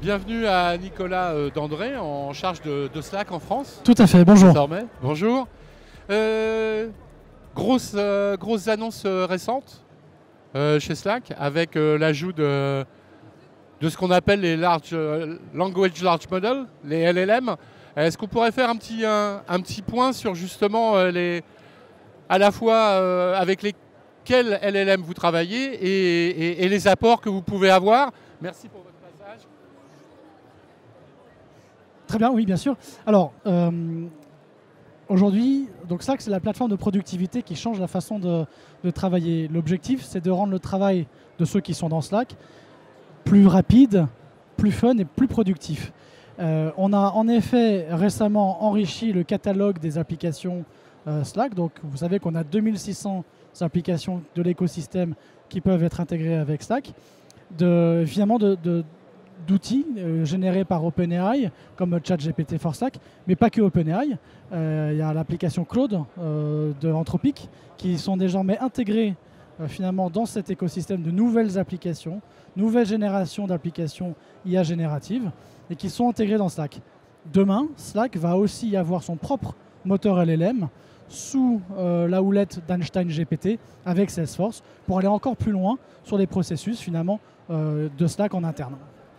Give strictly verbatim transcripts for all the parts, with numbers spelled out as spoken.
bienvenue à Nicolas euh, Dandré, en charge de, de Slack en France. Tout à fait, bonjour. Désormais. Bonjour. Euh, grosse, euh, grosses annonces euh, récentes euh, chez Slack, avec euh, l'ajout de, de ce qu'on appelle les large, euh, Language Large Model, les L L M. Est-ce qu'on pourrait faire un petit, un, un petit point sur justement euh, les, à la fois euh, avec lesquels L L M vous travaillez et, et, et les apports que vous pouvez avoir? Merci pour votre passage. Très bien, oui, bien sûr. Alors, euh, aujourd'hui, donc Slack, c'est la plateforme de productivité qui change la façon de, de travailler. L'objectif, c'est de rendre le travail de ceux qui sont dans Slack plus rapide, plus fun et plus productif. Euh, on a en effet récemment enrichi le catalogue des applications euh, Slack. Donc, vous savez qu'on a deux mille six cents applications de l'écosystème qui peuvent être intégrées avec Slack. De, finalement, de, de d'outils euh, générés par OpenAI, comme ChatGPT for Slack, mais pas que OpenAI. Euh, il y a l'application Claude euh, de Anthropic, qui sont désormais intégrés euh, finalement dans cet écosystème de nouvelles applications, nouvelles générations d'applications I A génératives, et qui sont intégrées dans Slack. Demain, Slack va aussi avoir son propre moteur L L M sous euh, la houlette d'Einstein G P T avec Salesforce, pour aller encore plus loin sur les processus finalement euh, de Slack en interne.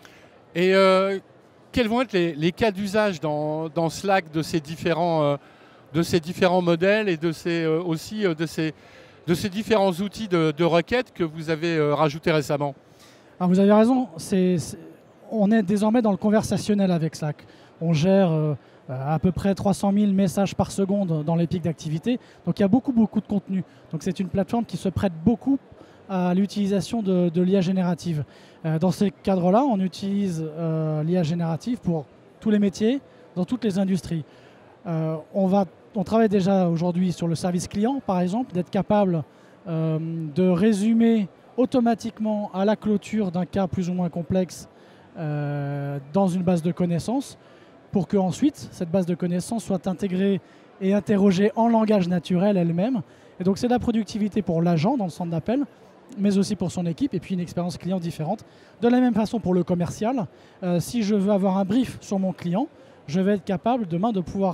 Et euh, quels vont être les, les cas d'usage dans, dans Slack de ces différents, euh, de ces différents modèles et de ces, euh, aussi euh, de, ces, de ces différents outils de, de requête que vous avez euh, rajoutés récemment? Alors vous avez raison, c'est, c'est, on est désormais dans le conversationnel avec Slack. On gère euh, à peu près trois cent mille messages par seconde dans les pics d'activité, donc il y a beaucoup, beaucoup de contenu. Donc c'est une plateforme qui se prête beaucoup à l'utilisation de, de l'I A générative. Euh, dans ces cadres-là, on utilise euh, l'I A générative pour tous les métiers, dans toutes les industries. Euh, on, va, on travaille déjà aujourd'hui sur le service client, par exemple, d'être capable euh, de résumer automatiquement à la clôture d'un cas plus ou moins complexe euh, dans une base de connaissances, pour que ensuite cette base de connaissances soit intégrée et interrogée en langage naturel elle-même. Et donc c'est de la productivité pour l'agent dans le centre d'appel, mais aussi pour son équipe, et puis une expérience client différente. De la même façon pour le commercial, euh, si je veux avoir un brief sur mon client, je vais être capable demain de pouvoir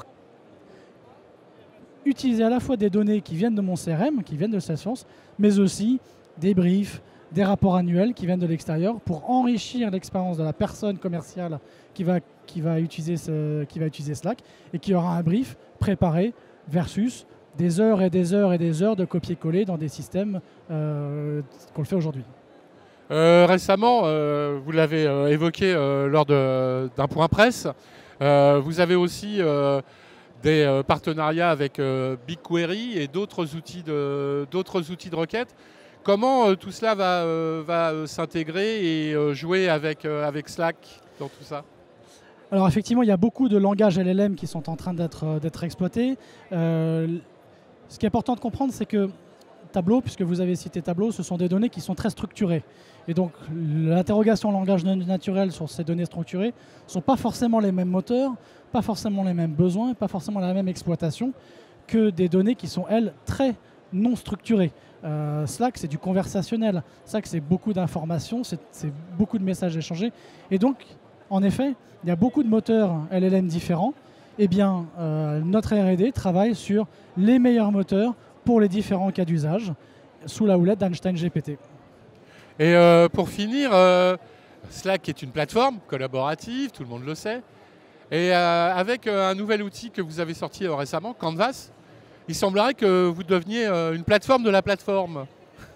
utiliser à la fois des données qui viennent de mon C R M, qui viennent de Salesforce, mais aussi des briefs, des rapports annuels qui viennent de l'extérieur pour enrichir l'expérience de la personne commerciale qui va, qui va utiliser ce, qui va utiliser Slack, et qui aura un brief préparé versus des heures et des heures et des heures de copier-coller dans des systèmes euh, qu'on le fait aujourd'hui. Euh, récemment, euh, vous l'avez euh, évoqué euh, lors de, d'un point presse, euh, vous avez aussi euh, des euh, partenariats avec euh, BigQuery et d'autres outils de, d'autres outils de requête. Comment euh, tout cela va, euh, va euh, s'intégrer et euh, jouer avec, euh, avec Slack dans tout ça? Alors effectivement, il y a beaucoup de langages L L M qui sont en train d'être, euh, d'être exploités. Euh, Ce qui est important de comprendre, c'est que Tableau, puisque vous avez cité Tableau, ce sont des données qui sont très structurées. Et donc, l'interrogation en langage naturel sur ces données structurées ne sont pas forcément les mêmes moteurs, pas forcément les mêmes besoins, pas forcément la même exploitation que des données qui sont, elles, très non structurées. Euh, Slack, c'est du conversationnel. Slack, c'est beaucoup d'informations, c'est, c'est beaucoup de messages échangés. Et donc, en effet, il y a beaucoup de moteurs L L M différents. Eh bien, euh, notre R et D travaille sur les meilleurs moteurs pour les différents cas d'usage, sous la houlette d'Einstein G P T. Et euh, pour finir, euh, Slack est une plateforme collaborative, tout le monde le sait. Et euh, avec euh, un nouvel outil que vous avez sorti euh, récemment, Canvas, il semblerait que vous deveniez euh, une plateforme de la plateforme.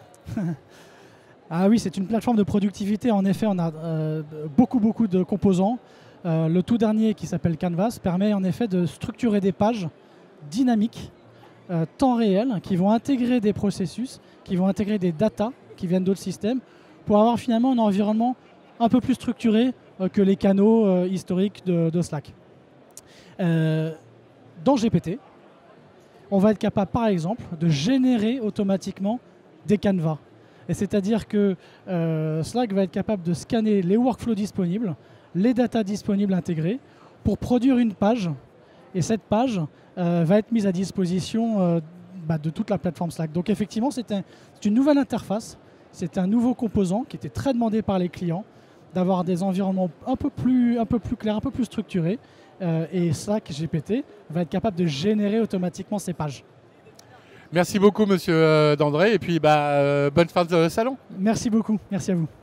Ah oui, c'est une plateforme de productivité. En effet, on a euh, beaucoup, beaucoup de composants. Euh, le tout dernier, qui s'appelle Canvas, permet en effet de structurer des pages dynamiques, euh, temps réel, qui vont intégrer des processus, qui vont intégrer des datas qui viennent d'autres systèmes, pour avoir finalement un environnement un peu plus structuré euh, que les canaux euh, historiques de, de Slack. Euh, dans G P T, on va être capable, par exemple, de générer automatiquement des canevas. Et c'est-à-dire que euh, Slack va être capable de scanner les workflows disponibles, les datas disponibles intégrées, pour produire une page. Et cette page euh, va être mise à disposition euh, bah, de toute la plateforme Slack. Donc effectivement, c'est un, c'est une nouvelle interface, c'est un nouveau composant qui était très demandé par les clients, d'avoir des environnements un peu plus, un peu plus clairs, un peu plus structurés. Euh, et Slack G P T va être capable de générer automatiquement ces pages. Merci beaucoup, monsieur Dandré, et puis bah, euh, bonne fin de salon. Merci beaucoup, merci à vous.